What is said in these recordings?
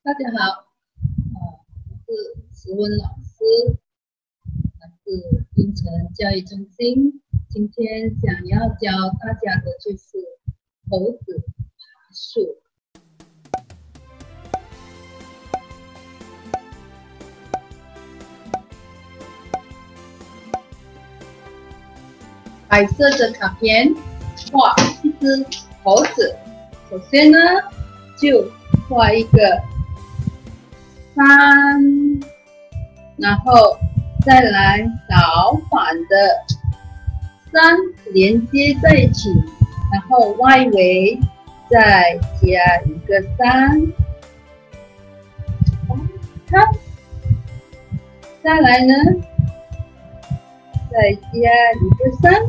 大家好，我是石温老师，来自槟城教育中心。今天想要教大家的就是猴子爬树。白色的卡片画一只猴子，首先呢就画一个山，然后再来倒反的山连接在一起，然后外围再加一个山，看，再来呢再加一个山，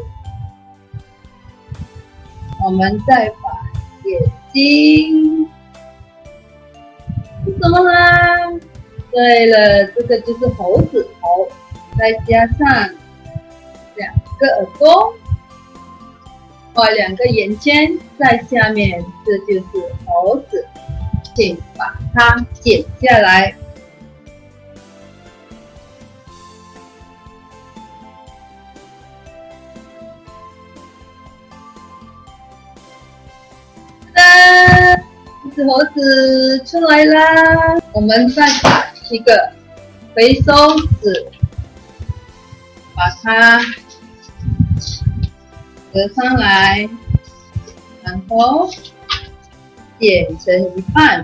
我们再把眼睛是什么啦？对了，这个就是猴子头，再加上两个耳朵，画两个眼圈在下面，这就是猴子。请把它剪下来。这只猴子出来啦！我们再把一个回收纸把它折上来，然后剪成一半，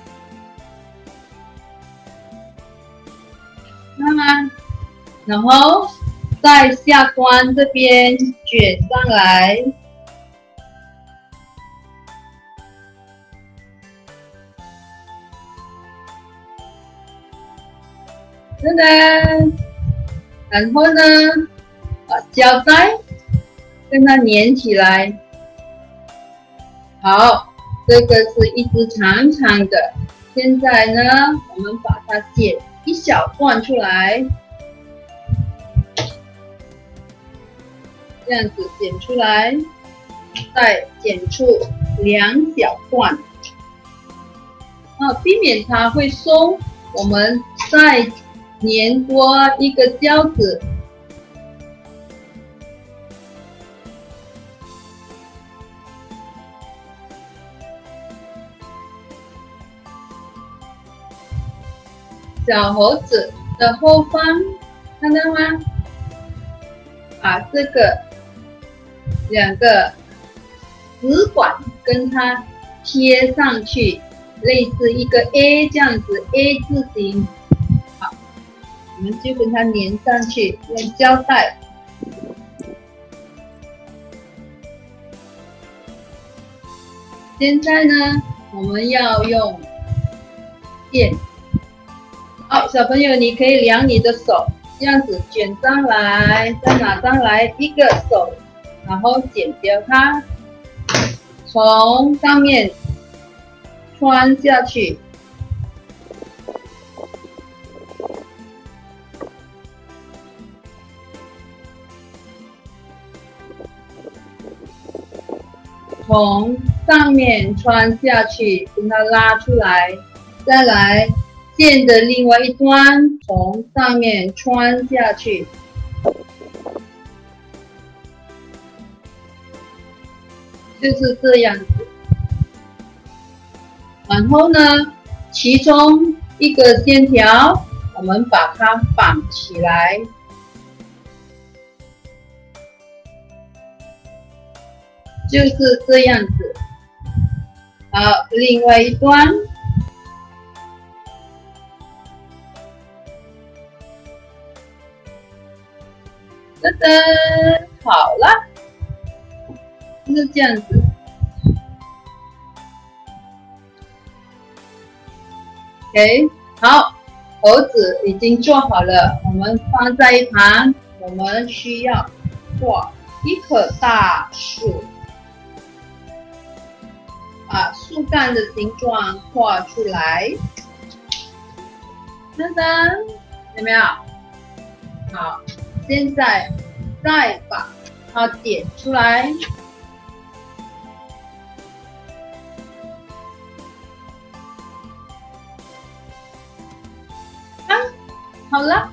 看吗？然后在下端这边卷上来。真的，然后呢，把胶带跟它粘起来。好，这个是一只长长的。现在呢，我们把它剪一小段出来，这样子剪出来，再剪出2小段，避免它会松，我们再粘多一个胶纸，小猴子的后方看到吗？把这个2个纸管跟它贴上去，类似一个 A 这样子 A 字形。我们就跟它粘上去，用胶带。现在呢，我们要用线。好，小朋友，你可以量你的手，这样子卷上来，再拿上来一个手，然后剪掉它，从上面穿下去。从上面穿下去，跟它拉出来，再来线的另外一端从上面穿下去，就是这样子。然后呢，其中一个线条，我们把它绑起来。就是这样子。好，另外一端，噔噔，好了，就是这样子。OK， 好，猴子已经做好了，我们放在一旁。我们需要画一棵大树。把树干的形状画出来，噔噔，有没有？好，现在再把它点出来， 好了，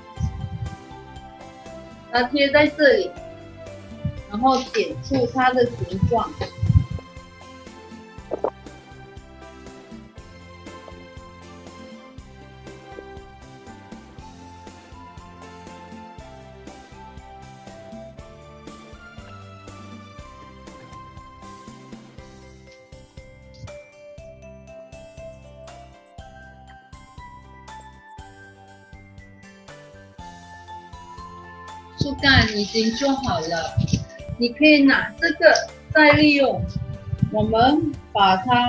它贴在这里，然后点出它的形状。树干已经做好了，你可以拿这个再利用，我们把它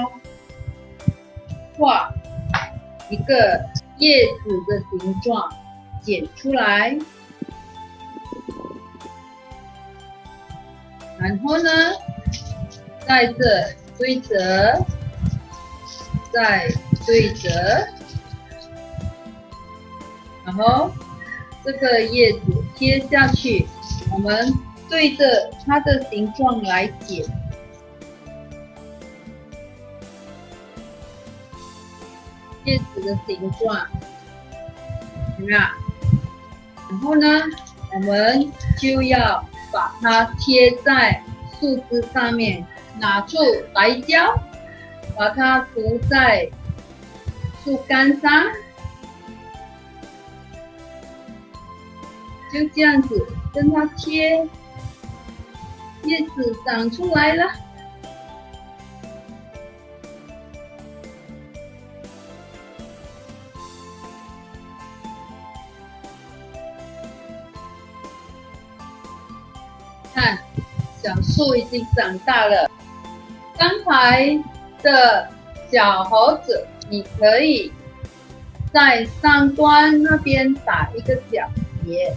画一个叶子的形状，剪出来，然后呢，在这对折，再对折，然后这个叶子贴下去，我们对着它的形状来剪。叶子的形状，有没有？然后呢，我们就要把它贴在树枝上面，拿出白胶，把它涂在树干上。就这样子跟它贴，叶子长出来了。看，小树已经长大了。刚才的小猴子，你可以在上端那边打一个小结。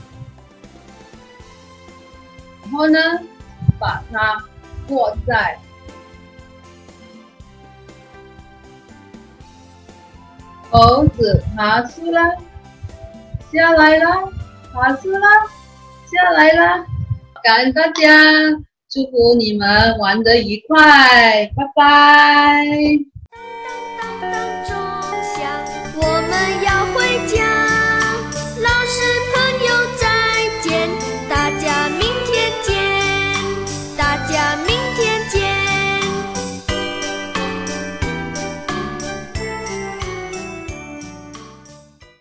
然后呢，把它握在猴子爬树了，下来了，爬树了，下来了。感恩大家，祝福你们玩得愉快，拜拜。